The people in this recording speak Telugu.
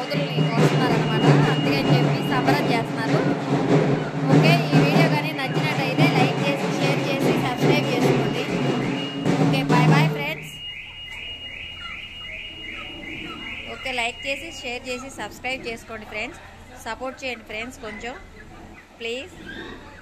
కోతుల్ని కోస్తున్నారనమాట. అందుకని చెప్పి సంబరం చేస్తున్నారు. ఓకే, ఈ వీడియో కానీ నచ్చినట్టయితే లైక్ చేసి షేర్ చేసి సబ్స్క్రైబ్ చేసుకోండి. Okay, bye bye friends. Okay, like చేసి షేర్ చేసి సబ్స్క్రైబ్ చేసుకోండి ఫ్రెండ్స్. సపోర్ట్ చేయండి ఫ్రెండ్స్ కొంచెం ప్లీజ్.